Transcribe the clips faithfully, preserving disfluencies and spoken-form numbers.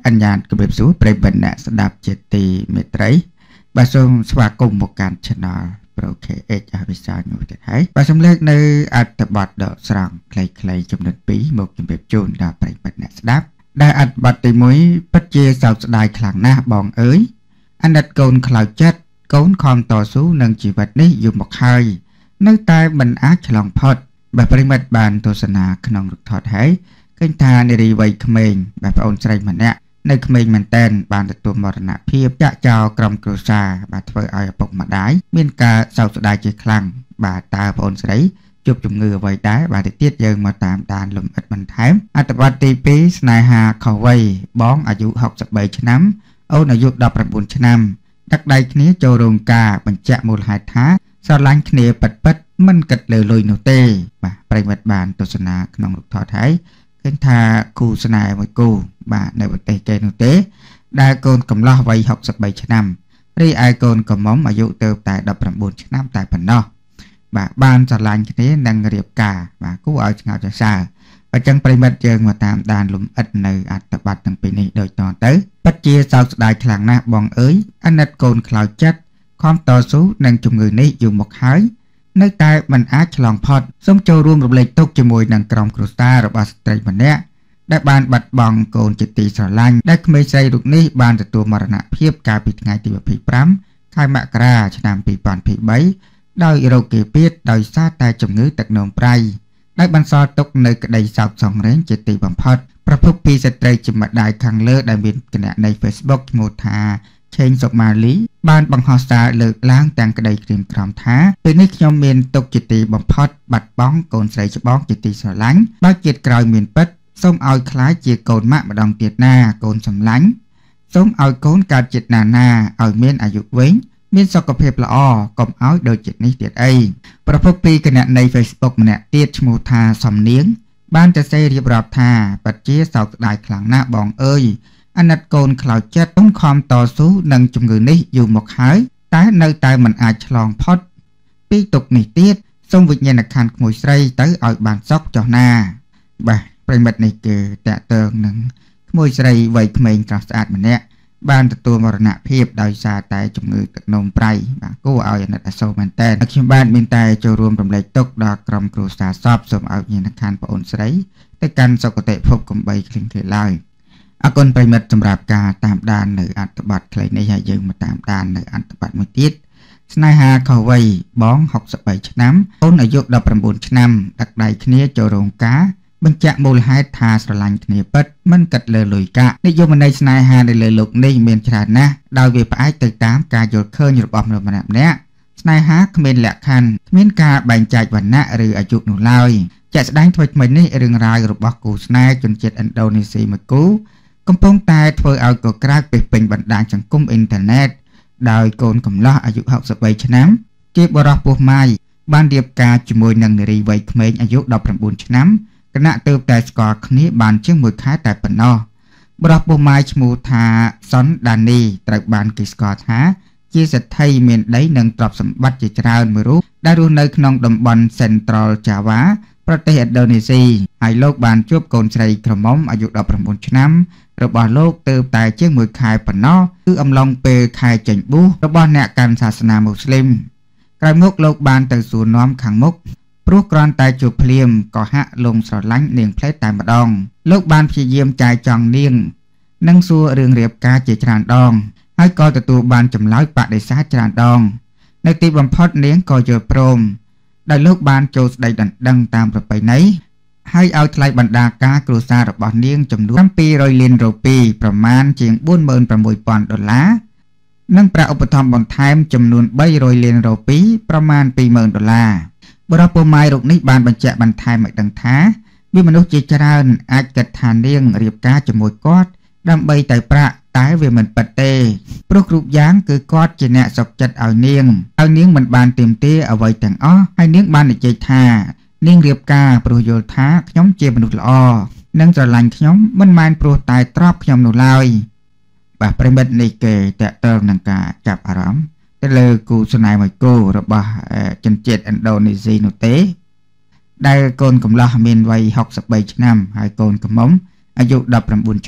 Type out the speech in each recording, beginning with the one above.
អញ្ញាតគម្រាបសួរប្រិយមិត្តអ្នកស្ដាប់ជាទីមេត្រីបាទសូមស្វាគមន៍មកកាន់ Channel Pro เค เอช អភិសាលនោះទៀតហើយបាទសូមលើកនៅអត្ថបទដកស្រង់ខ្លីៗចំនួនពីរមកជម្រាបជូនដល់ប្រិយមិត្តអ្នកស្ដាប់ដែលអត្ថបទទីមួយពិតជាសោកស្ដាយខ្លាំងណាស់បងអើយអាណិតកូនខ្លោចចិត្តកូនខំតស៊ូនឹងជីវិតនេះយូរមកហើយនៅតែមិនអាចឆ្លងផុតបាទប្រិយមិត្តបានទស្សនាក្នុងរូបថតហើយឃើញថានារីវ័យក្មេងបាទប្អូនស្រីម្នាក់នៅក្មេងមែនតែនបានទទួលមរណភាពចាក់ចោលក្រុមគ្រួសារបាទធ្វើឲ្យឪពុកម្ដាយមានការសោកស្ដាយជាខ្លាំងបាទតើប្អូនស្រីជួបជំងឺអ្វីដែរបាទទៅទៀតយើងមកតាមដានលំអិតបន្ថែមអត្ថបទទីពីរស្នេហាខុសវ័យបងអាយុហុកសិបបីឆ្នាំអូនអាយុដប់ប្រាំបួនឆ្នាំដឹកដៃគ្នាចូលរោងការបញ្ជាក់មូលហេតុថាស្រឡាញ់គ្នាពិតពិតមិនគិតលើលុយនោះទេបាទប្រិយមិត្តបានទស្សនាក្នុងរូបថតហើយឃើញថាគូស្នេហ៍មួយគូបាទនៅប្រទេសគេនោះទេដែលកូនកំឡោះវ័យហុកសិបបីឆ្នាំរីឯកូនកំមុំអាយុទៅតែដប់ប្រាំបួនឆ្នាំតែប៉ុណ្ណោះបាទបានស្រឡាញ់គ្នានឹងរៀបការបាទគូឲ្យឆ្ងល់សរសើរអញ្ចឹងប្រិមិត្តយើងមកតាមដានលំអិតនៅអត្ថបទទាំងពីរនេះដូចតទៅពិតជាសោកស្ដាយខ្លាំងណាស់បងអើយអាណិតកូនខ្លោចចិត្តខំតស៊ូនឹងជំងឺនេះយូរមកហើយនៅតែមិនអាចឆ្លងផុតសូមចូលរួមរំលែកទុក្ខជាមួយនឹងក្រុមគ្រួសាររបស់ស្ត្រីម្នាក់ដែលបានបាត់បង់កូនជាទីស្រឡាញ់ដែលក្មេងស្រីរូបនេះបានទទួលមរណភាពកាលពីថ្ងៃទីยี่สิบห้าខែមករាឆ្នាំពីរពាន់ยี่สิบสามដោយរោគគាពាធដោយសារតែជំងឺទឹកនោមប្រៃដែលបន្សល់ទុកនៅក្តីសោកសង្រេងជាទីបំផុតប្រភពពីស្ត្រីជាម្ដាយខាងលើដែលមានគណនី Facebook ឈ្មោះថាឆេងសុមាលីបានបង្ហោះសារលើកឡើងទាំងក្តីក្រៀមក្រំថាពេលនេះខ្ញុំមានទុកជាទីបំផុតបាត់បង់កូនស្រីច្បងជាទីស្រឡាញ់បើជាតិក្រោយមានពិតសូមឲ្យខ្លាចជាកូនម៉ាក់ម្ដងទៀតណាកូនសម្លាញ់សូមឲ្យកូនកើតជាតិណាណាឲ្យមានអាយុវែងមានសុខភាពល្អកុំឲ្យដូចជាតិនេះទៀតអីប្រភពពីគណនី Facebook ម្នាក់ទៀតឈ្មោះថាសំនៀងបានទៅសេរៀបរាប់ថាពិតជាសោកស្ដាយខ្លាំងណាស់បងអើយអាណិតកូនខ្លោចចិត្តកូនខំតស៊ូនឹងជំងឺនេះយូរមកហើយតែនៅតែមិនអាចឆ្លងផុតពីទុក្ខនេះទៀតសូមវិញ្ញាណក្ខន្ធក្មួយស្រីទៅឲ្យបានសុខចុះណាបាទប្រិមិត្តនេះគឺតាក់ទងនឹងក្មួយស្រីវ័យក្មេងស្រស់ស្អាតម្នាក់បានទទួលមរណភាពដោយសារតែជំងឺទឹកនោមប្រៃបាទគួរឲ្យអាណិតអាសូរមែនតើខ្ញុំបាទមានតែចូលរួមរំលែកទុក្ខដល់ក្រុមគ្រួសារសពសូមឲ្យវិញ្ញាណក្ខន្ធប្អូនស្រីទៅកាន់សុគតិភពកំបីគ្លៀងគ្លាឡើយអរគុណប្រិមិត្តសម្រាប់ការតាមដាននៅអត្ថបទខ្លីនេះហើយយើងមកតាមដាននៅអត្ថបទមួយទៀតស្នេហាខុសវ័យបងហុកសិបបីឆ្នាំអូនអាយុដប់ប្រាំបួនឆ្នាំដឹកដៃគ្នាចូលរោងការបញ្ជាក់មូលហេតុថាស្រឡាញ់គ្នាពិតមិនគិតលើលុយកាក់និយមន័យស្នេហានៅលើលោកនេះមានច្រើនណាស់ដោយវាផ្អែកទៅតាមការយល់ឃើញរបស់មនុស្សម្នាក់ម្នាក់ស្នេហាគ្មានលក្ខខណ្ឌគ្មានការបែងចែកវណ្ណៈឬអាយុនោះឡើយជាក់ស្ដែងថ្មីថ្មីនេះរឿងរ៉ាវរបស់គូស្នេហ៍ជនជាតិឥណ្ឌូនេស៊ីមួយគូកំពុងតែធ្វើឲ្យកក្រើកពេញពេញបណ្ដាញសង្គមអ៊ីនធឺណិតដោយកូនកំឡោះអាយុហុកសិបបីឆ្នាំជាបរិសុទ្ធពោះម៉ាយបានរៀបការជាមួយនឹងនារីវ័យក្មេងអាយុដប់ប្រាំបួនឆ្នាំគណៈទើបតែស្គាល់គ្នាបានជាងមួយខែតែប៉ុណ្ណោះបរិសុទ្ធពោះម៉ាយឈ្មោះថាសុនដានីត្រូវបានគេស្គាល់ថាជាសេដ្ឋីមានដីនិងទ្រព្យសម្បត្តិជាច្រើនមួយរូបដែលរស់នៅក្នុងតំបន់ Central Java ប្រទេសឥណ្ឌូនេស៊ីហើយលោកបានជួបកូនស្រីក្រមុំអាយុដប់ប្រាំបួនឆ្នាំរបស់លោកទើបតែជាងមួយខែប៉ុណ្ណោះគឺអំឡុងពេលខែចេញបួសរបស់អ្នកកាន់សាសនាមូស្លីមក្រោយមកលោកបានទៅសួរនាំខាងមុខព្រោះគ្រាន់តែជួបភ្លាមក៏ហាក់លងស្រឡាញ់នាងផ្លេតតែម្ដងលោកបានព្យាយាមចាយចង់នាងនិងសួររឿងរៀបការជាច្រើនដងហើយក៏ទទួលបានចម្លើយបដិសេធច្រើនដងនៅទីបំផុតនាងក៏យល់ព្រមដោយលោកបានចូលស្ដីដណ្ដឹងតាមប្រពៃណីហើយឲ្យថ្លៃបណ្ដាការគ្រួសាររបស់នាងចំនួនពីររយលានរូពីប្រមាណជាងបួនម៉ឺនប្រាំមួយពាន់ដុល្លារនិងប្រាក់ឧបត្ថម្ភបន្ថែមចំនួនបីរយលានរូពីប្រមាណពីរម៉ឺនដុល្លារបរិសុទ្ធពោះម៉ាយរូបនេះបានបញ្ជាក់បន្ថែមឲ្យដឹងថាមានមនុស្សជាច្រើនអាចគិតថានាងរៀបការជាមួយគាត់ដើម្បីតែប្រាក់តែវាមិនពិតទេព្រោះគ្រប់យ៉ាងគឺគាត់ជាអ្នកសុខចិត្តឲ្យនាងហើយនាងមិនបានទាមទារអ្វីទាំងអស់ហើយនាងបាននិយាយថានាងរៀបការព្រោះយល់ថាខ្ញុំជាមនុស្សល្អនិងស្រឡាញ់ខ្ញុំមិនមែនព្រោះតែទ្រព្យខ្ញុំនោះឡើយបាទប្រិមិត្តនេះគេតើតើនឹងការចាប់អារម្មណ៍ទៅលើគូស្នេហ៍មួយគូរបស់ជនជាតិឥណ្ឌូនេស៊ីនោះទេដែលកូនកំឡោះមានវ័យហុកសិបបីឆ្នាំហើយកូនកំមុំអាយុដប់ប្រាំបួនឆ្នាំ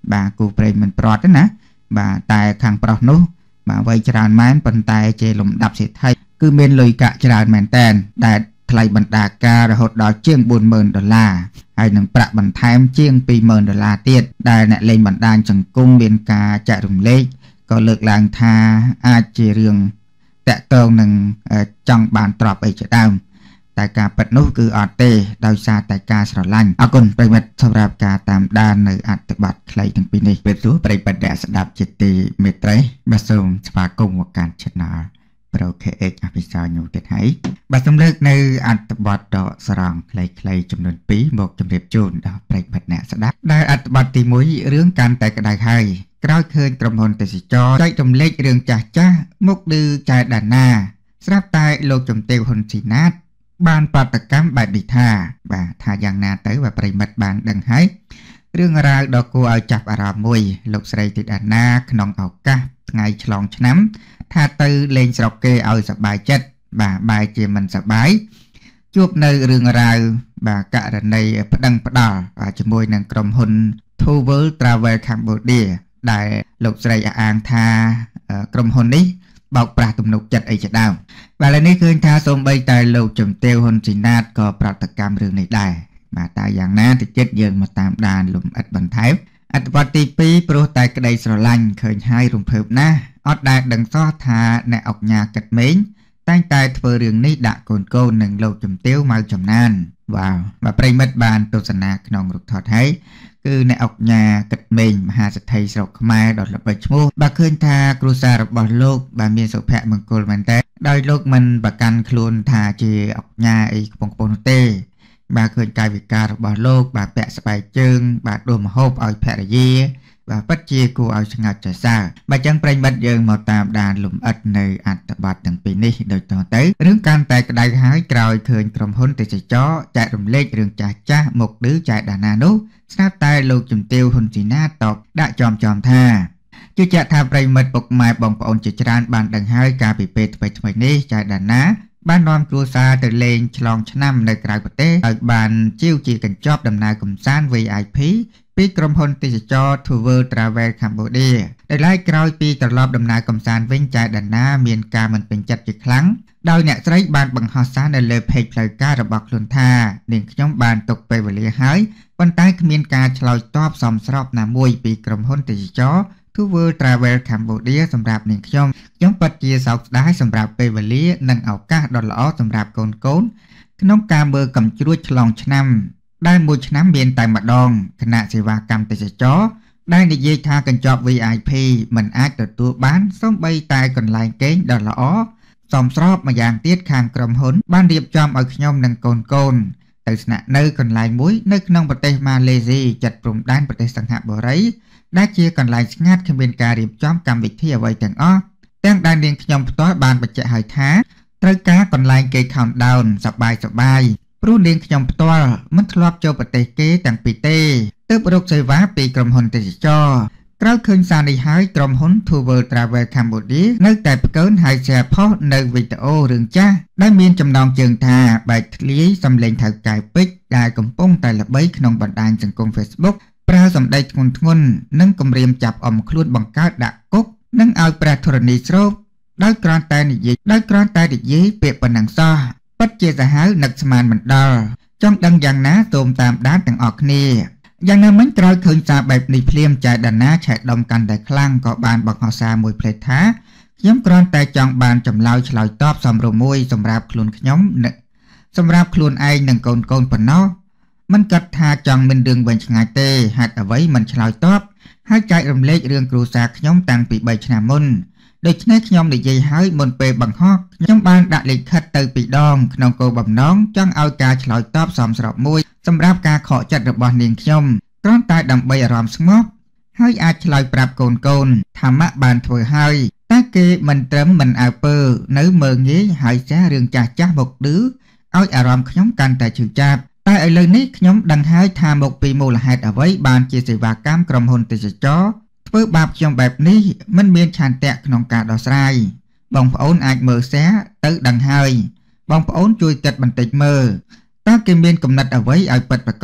bà cô prey mình prot đó nè bà tại khang prot nú bà vây tràn mán phần tay chê lùm đập xịt thay cứ miên lùi cả tràn màn tàn đại thay bần đà ca rồi hột đó chiêng bốn mờn đô la hay nâng bạc bần tham chiêng pi mờn đô la tiết đại nẹ lên bần đàn chẳng cung biên ca chạy rùng lê có lực làng tha a chê riêng tẹ tông nâng trong bàn trọp ấy chạy đam tại ca bật nút cứ ở tê đau xa tại ca sờ lanh à còn bày mặt sau ra ca tam đan nơi ạt tự bật lấy từng pin này về số bày bật đẹp đạp chết tì mệt đấy bà sông và cùng một cản chết nào pro kê ích à bây giờ nhiều tiết hãy bà sông lược nơi ạt tự bật đỏ sòng lấy lấy chấm nón pí một chấm đẹp chôn đó bày bật nè sẽ đáp đây ạt bật thì mối rướng can tại cái đài hai cái khơi cầm hồn tại sĩ cho chạy trong lệch đường chả cha mốc đưa chạy đàn na sắp tay lô chấm tiêu hồn xì nát banปฏิกรรมបែបនេះថាបាទថាយ៉ាងណាទៅបាទប្រិមិត្តបានដឹងហើយរឿងរ៉ាវដ៏គួរឲ្យចាប់អារម្មណ៍មួយលោកស្រីទីដាណាក្នុងឱកាសថ្ងៃឆ្លងឆ្នាំថាទៅលេងស្រុកគេឲ្យសប្បាយចិត្តបាទបែរជាមិនសប្បាយជួបនៅរឿងរ៉ាវបាទករណីប្តឹងផ្ដាល់ជាមួយនឹងក្រុមហ៊ុន Two World Travel Cambodia ដែលលោកស្រីអះអាងថាក្រុមហ៊ុននេះបោកប្រាស់ទំនុកចិត្តអីជាដើមបាទឥឡូវនេះឃើញថាសូម្បីតែលោកជំទាវហ៊ុនស៊ីណាតក៏ប្រតិកម្មរឿងនេះដែរបាទតែយ៉ាងណាតិចចិត្តយើងមកតាមដានលំអិតបន្ថែមអត្ថបទទីពីរព្រោះតែក្តីស្រឡាញ់ឃើញហើយរំភើបណាស់អត់ដែលដឹងសោះថាអ្នកអុកញ៉ាកិតមេងតែងតែធ្វើរឿងនេះដាក់កូនកូននឹងលោកជំទាវម៉ៅចំណានវ៉ាវបាទប្រិមិត្តបានទស្សនាក្នុងរូបថតហើយគឺអ្នកអុកញ៉ាកិតមេងមហាសេដ្ឋីស្រុកខ្មែរដ៏ល្បីឈ្មោះបាទឃើញថាគ្រួសាររបស់លោកបាទមានសុភមង្គលមែនតើដោយលោកមិនប្រកាន់ខ្លួនថាជាអុកញ៉ាអីកំពុងៗនោះទេបាទឃើញកាយវិការរបស់លោកបាទពាក់ស្បែកជើងបាទដួសម្ហូបឲ្យភរិយាបាទពិតជាគួរឲ្យស្ងើចចសើរបាទចឹងប្រិមិត្តយើងមកតាមដានលំអិតនៅអត្ថបទទាំងពីរនេះដូចតទៅរឿងកាន់តែក្តៅហើយក្រោយឃើញក្រុមហ៊ុនទេសចរចែករំលែករឿងចាស់ចាស់មកឌឺចែកដាណានោះស្រាប់តែលោកជំទាវហ៊ុនស៊ីណាតតបដាក់ចំចំថាជឿជាក់ថាប្រិមិត្តពុកម៉ែបងប្អូនជាច្រើនបានដឹងហើយការពីពេលថ្មីថ្មីនេះចែកដាណាបាននាំគ្រួសារទៅលេងឆ្លងឆ្នាំនៅក្រៅប្រទេសឲ្យបានជាវជាកញ្ចប់ដំណើរកម្សាន្ត វី អាយ ភី ពីក្រុមហ៊ុនទេសចរ Two World Travel Cambodia ដែលឡែកក្រោយពីត្រឡប់ដំណើរកម្សាន្តវិញចែកដាណាមានការមិនពេញចិត្តជាខ្លាំងដោយអ្នកស្រីបានបង្ហោះសារនៅលើ page ផ្លូវការរបស់ខ្លួនថានាងខ្ញុំបានទុកពេលវេលាហើយប៉ុន្តែគ្មានការឆ្លើយតបសមស្របណាមួយពីក្រុមហ៊ុនទេសចរ Two World Travel Cambodia សម្រាប់នាងខ្ញុំខ្ញុំពិតជាសោកស្ដាយសម្រាប់ពេលវេលានិងឱកាសដ៏ល្អសម្រាប់កូនកូនក្នុងការមើលកំជ្រួចឆ្លងឆ្នាំដែលមួយឆ្នាំមានតែម្ដងគណៈសេវាកម្មទេសចរដែលនិយាយថាកញ្ចប់ វី អាយ ភី មិនអាចទទួលបានសូម្បីតែកន្លែងគេងដ៏ល្អសមស្របម្យ៉ាងទៀតខាងក្រុមហ៊ុនបានរៀបចំឲ្យខ្ញុំនិងកូនកូនទៅស្នាក់នៅកន្លែងមួយនៅក្នុងប្រទេសម៉ាឡេស៊ីជិតព្រំដែនប្រទេសសិង្ហបុរីដែលជាកន្លែងស្ងាត់គ្មានការរៀបចំកម្មវិធីអ្វីទាំងអស់ទាំងដែលនាងខ្ញុំផ្ទាល់បានបញ្ជាក់ឲ្យថាត្រូវការកន្លែងគេ countdown សប្បាយសប្បាយព្រោះនាងខ្ញុំផ្ទាល់មិនធ្លាប់ចូលប្រទេសគេទាំងពីរទេទើបរកសេវាពីក្រុមហ៊ុនទេសចរក្រោយឃើញសារនេះហើយក្រុមហ៊ុន Two World Travel Cambodia នៅតែផ្កើនហើយ share ផុសនៅវីដេអូរឿងចាស់ដែលមានចំណងជើងថាបែកធ្លាយសំឡេងថៅកែពេជ្រដែលកំពុងតែល្បីក្នុងបណ្ដាញសង្គម Facebook ប្រើសម្ដីធ្ងន់ធ្ងរនិងគំរាមចាប់អមខ្លួនបង្កើតដាក់គុកនិងឲ្យព្រះធរណីស្រូបដោយគ្រាន់តែនិយាយដោយគ្រាន់តែនិយាយពាក្យប៉ុណ្ណឹងសោះពិតជាសាហាវនឹកស្មានមិនដល់ចង់ដឹងយ៉ាងណាសូមតាមដានទាំងអស់គ្នាយ៉ាងណាមិញក្រោយឃើញសារបែបនេះភ្លាមចែកដាណាឆែកដុំកាន់តែខ្លាំងក៏បានបង្ហោះសារមួយផ្លេតថាខ្ញុំគ្រាន់តែចង់បានចម្លើយឆ្លើយតបសមរម្យមួយសម្រាប់ខ្លួនខ្ញុំសម្រាប់ខ្លួនឯងនិងកូនកូនប៉ុណ្ណោះមិនគិតថាចង់មានរឿងវិញឆ្ងាយទេហេតុអ្វីមិនឆ្លើយតបហើយចែករំលែករឿងគ្រួសារខ្ញុំតាំងពីបីឆ្នាំមុនដូច្នេះខ្ញុំនិយាយឲ្យមុនពេលបង្ហោះខ្ញុំបានដាក់លិខិតទៅពីរដងក្នុងគោលបំណងចង់ឲ្យការឆ្លើយតបសមស្របមួយសម្រាប់ការខកចិត្តរបស់នាងខ្ញុំគ្រាន់តែដើម្បីអារម្មណ៍ស្ងប់ហើយអាចឆ្លើយប្រាប់កូនកូនថាម៉ាក់បានធ្វើហើយតែគេមិនត្រឹមមិនអើពើនៅមើងងាយហើយចាស់រឿងចាស់ចាស់មកឌឺឲ្យអារម្មណ៍ខ្ញុំកាន់តែឈឺចាប់តែឥឡូវនេះខ្ញុំដឹងហើយថាមកពីមូលហេតុអ្វីបានជាសេវាកម្មក្រុមហ៊ុនទេសចរធ្វើបាបខ្ញុំបែបនេះមិនមានឆន្ទៈក្នុងការដោះស្រាយបងប្អូនអាចមើលសារទៅដឹងហើយបងប្អូនជួយគិតបន្តិចមើលតើគេមានគំនិតអ្វីឲ្យពិតប្រាកដ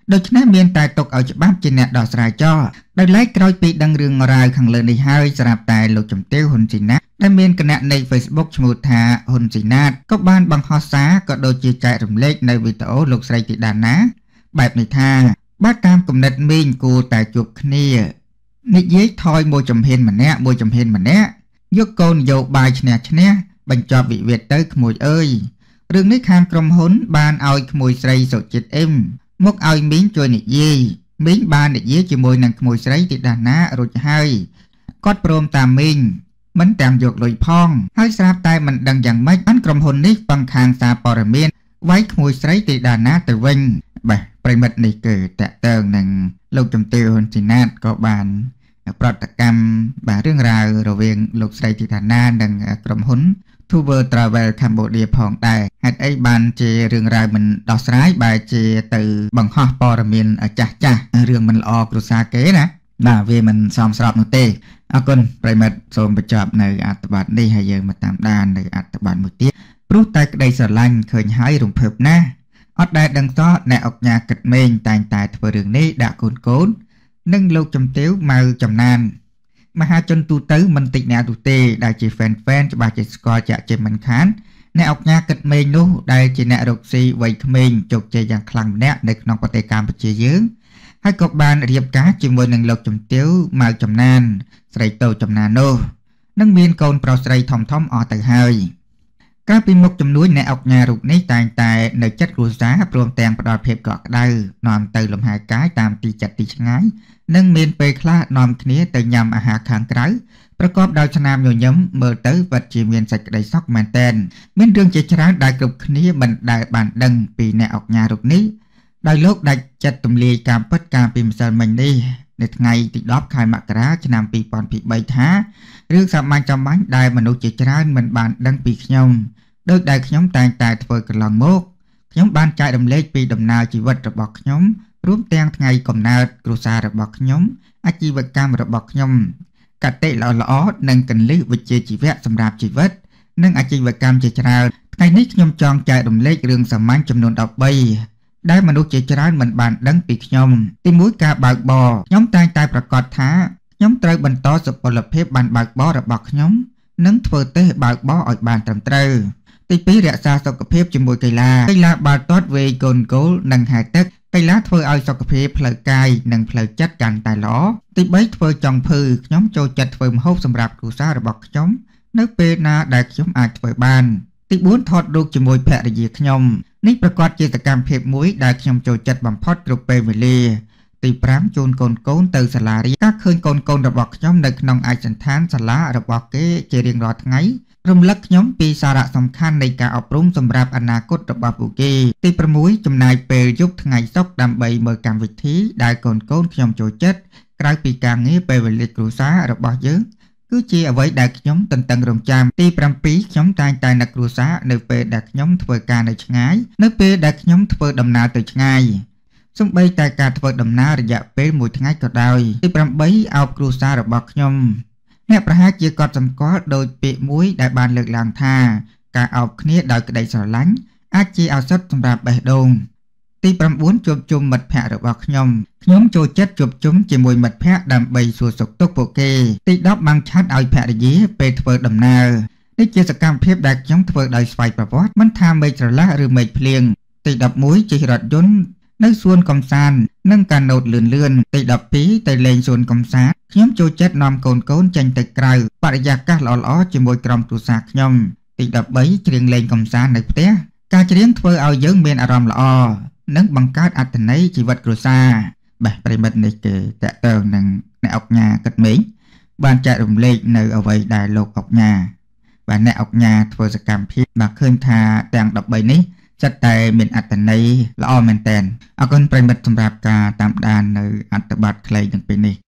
ដូច្នេះមានតែទុកឲ្យច្បាប់ជាអ្នកដោះស្រាយចោលដោយឡែកក្រោយពីដឹងរឿងរ៉ាវខាងលើនេះហើយស្រាប់តែលោកជំទាវហ៊ុនស៊ីណាតដែលមានគណនី Facebook ឈ្មោះថាហ៊ុនស៊ីណាតក៏បានបង្ហោះសារក៏ដូចជាចែករំលែកនៅវីដេអូលោកស្រីធីតាណាបែបនេះថាបើតាមគំនិតមីងគួរតែជួបគ្នានិយាយថយមួយចំហៀនម្នាក់មួយចំហៀនម្នាក់យកកូននយោបាយឈ្នះឈ្នះបញ្ចប់វិវាទទៅក្មួយអើយរឿងនេះខាងក្រុមហ៊ុនបានឲ្យក្មួយស្រីសុจิตអ៊ឹមមកឲ្យមីងជួយនិយាយមីងបាននិយាយជាមួយនឹងក្មួយស្រីទីដាណារួចហើយគាត់ព្រមតាមមីងមិនតាមយកលុយផងហើយស្រាប់តែមិនដឹងយ៉ាងម៉េចបានក្រុមហ៊ុននេះបង្ខាងសារព័ត៌មានវាយក្មួយស្រីទីដាណាទៅវិញបាទប្រិមិត្តនេះគឺតកតើងនឹងលោកជំទាវហ៊ុនស៊ីណាតក៏បានប្រតិកម្មបាទរឿងរ៉ាវរវាងលោកស្រីទីដាណានិងក្រុមហ៊ុនTour Travel Cambodia ផងដែរហេតុអីបានជារឿងរ៉ាវមិនដោះស្រាយបែរជាទៅបង្ហោះព័ត៌មានចាស់ចាស់រឿងមិនល្អគ្រួសារគេណាបាទវាមិនសមស្របនោះទេអរគុណប្រិមិត្តសូមបញ្ចប់នៅអត្ថបទនេះហើយយើងមកតាមដាននៅអត្ថបទមួយទៀតព្រោះតែក្តីស្រឡាញ់ឃើញហើយរំភើបណាស់អត់ដែលដឹងតអ្នកអុកញ៉ាគិតមេងតែងតែធ្វើរឿងនេះដាក់កូនកូននិងលោកជំទាវម៉ៅចំណានមហាជនទូទៅមិនតិចអ្នកទូទេដែលជា fan fan ច្បាស់ជាស្គាល់ចាក់ជាមិនខានអ្នកអុកញ៉ាគិតមេងនោះដែលជាអ្នករកស៊ីវ័យក្មេងជោគជ័យយ៉ាងខ្លាំងម្នាក់នៅក្នុងប្រទេសកម្ពុជាយើងហើយក៏បានរៀបការជាមួយនឹងលោកជំទាវម៉ៅចំណានស្រីតូចចំណាននោះនិងមានកូនប្រុសស្រីធំធំអស់ទៅហើយកាលពីមុខជំនួយអ្នកអុកញ៉ារូបនេះតែងតែនៅចិត្តគ្រួសារព្រមទាំងផ្ដល់ភាពកក់ក្ដៅនាំទៅលំហែកាយតាមទីចិត្តទីឆ្ងាយនិងមានពេលខ្លះនាំគ្នាទៅញ៉ាំអាហារខាងក្រៅប្រកបដោយស្នាមញញឹមមើលទៅពិតជាមានសេចក្តីសុខមែនទែនមានរឿងជាច្រើនដែលគ្រប់គ្នាមិនដែលបានដឹងពីអ្នកអុកញ៉ារូបនេះដោយលោកដាច់ចិត្តទម្លាយការពិតកាលពីម្សិលមិញនេះនៅថ្ងៃទីដប់ខែមករាឆ្នាំពីរពាន់បីថារឿងសាមញ្ញចំបាញ់ដែលមនុស្សជាច្រើនមិនបានដឹងពីខ្ញុំដោយដែលខ្ញុំតែងតែធ្វើកន្លងមកខ្ញុំបានចែករំលែកពីដំណើរជីវិតរបស់ខ្ញុំរួមទាំងថ្ងៃកំណើតគ្រួសាររបស់ខ្ញុំអាជីវកម្មរបស់ខ្ញុំកតិល្អល្អនិងកលិះវិជ្ជាជីវៈសម្រាប់ជីវិតនិងអាជីវកម្មជាច្រើនថ្ងៃនេះខ្ញុំចង់ចែករំលែករឿងសាមញ្ញចំនួនដប់បីដែលមនុស្សជាច្រើនមិនបានដឹងពីខ្ញុំទីមួយការបើកបរខ្ញុំតែងតែប្រកាសថាខ្ញុំត្រូវបន្តសុពលភាពបានបើកបររបស់ខ្ញុំនិងធ្វើតេស្តបើកបរឲ្យបានត្រឹមត្រូវទីពីររក្សាសុខភាពជាមួយកីឡាកីឡាបាល់ទាត់វាយកូនគោលនិងហែលទឹកកីឡាធ្វើឲ្យសុខភាពផ្លូវកាយនិងផ្លូវចិត្តកាន់តែល្អទីបីធ្វើចង់ភឺខ្ញុំចូលចិត្តធ្វើម្ហូបសម្រាប់គ្រួសាររបស់ខ្ញុំនៅពេលណាដែលខ្ញុំអាចធ្វើបានទីបួនថតរូបជាមួយភរិយាខ្ញុំនេះប្រកាសជាសកម្មភាពមួយដែលខ្ញុំចូលចិត្តបំផុតគ្រប់ពេលវេលាទីប្រាំជូនកូនកូនទៅសាលារៀនការឃើញកូនកូនរបស់ខ្ញុំនៅក្នុងឯកសណ្ឋានសាលារបស់គេជារៀងរាល់ថ្ងៃរំលឹកខ្ញុំពីសារៈសំខាន់នៃការអប់រំសម្រាប់អនាគតរបស់ពួកគេទីប្រាំចំណាយពេលយប់ថ្ងៃសុក្រដើម្បីមើលកម្មវិធីដែលកូនកូនខ្ញុំចូលចិត្តក្រៅពីការងារពេលវេលាគ្រួសាររបស់យើងគឺជាអ្វីដែលខ្ញុំទន្ទឹងរង់ចាំទីប្រាំខ្ញុំតែងតែនឹកគ្រួសារនៅពេលដែលខ្ញុំធ្វើការនៅឆ្ងាយនៅពេលដែលខ្ញុំធ្វើដំណើរទៅឆ្ងាយសូម្បីតែការធ្វើដំណើររយៈពេលមួយថ្ងៃក៏ដោយទីប្រាំអោបគ្រួសាររបស់ខ្ញុំអ្នកប្រហែលជាកត់សម្គាល់ដោយពាក្យមួយដែលបានលើកឡើងថាការអោបគ្នាដោយក្តីស្រឡាញ់អាចជាឱសថសម្រាប់បេះដូងទីប្រាំជួបជុំមិត្តភ័ក្តិរបស់ខ្ញុំខ្ញុំចូលចិត្តជួបជុំជាមួយមិត្តភ័ក្តិដើម្បីសួរសុខទុក្ខពួកគេទីដប់បាំងឆាត់ឲ្យភរិយាពេលធ្វើដំណើរនេះជាសកម្មភាពដែលខ្ញុំធ្វើដោយស្វ័យប្រវត្តិមិនថាមេឃស្រឡះឬមេឃភ្លៀងទីដប់មួយជិះរថយន្តនៅសួនកំសាន្តនិងកាណូតលឿនលឿនទីដប់ពីរទៅលេងសួនកំសាន្តខ្ញុំចូលចិត្តនាំកូនកូនចេញទៅក្រៅបរិយាកាសល្អៗជាមួយក្រុមគ្រួសារខ្ញុំទីដប់បីច្រៀងលេងកំសាន្តនៅផ្ទះការច្រៀងធ្វើឲ្យយើងមានអារម្មណ៍ល្អនិងបង្កើតអត្ថន័យជីវិតគ្រួសារបាទប្រិមិត្តនេះគឺតកតើនឹងអ្នកអុកញ៉ាគិតមេងបានចែករំលែកនៅអ្វីដែលលោកអុកញ៉ាបាទអ្នកអុកញ៉ាធ្វើសកម្មភាពបាទឃើញថាទាំងដប់បីនេះចិត្តតែមានអត្ថន័យល្អមែនតើអរគុណប្រិមិត្តសម្រាប់ការតាមដាននៅអត្ថបទខ្លីទាំងពីរនេះ